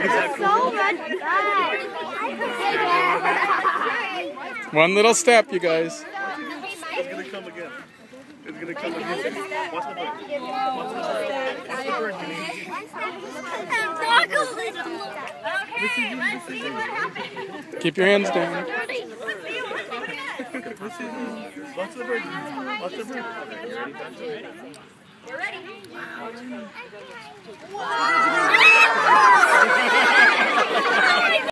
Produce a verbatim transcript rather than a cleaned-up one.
So much fun. One little step, you guys. It's gonna come again. It's gonna come again. Watch the bird. Watch the bird. Okay, let's see what happens. Keep your hands down. Watch the bird. Watch the bird. You're ready? Wow.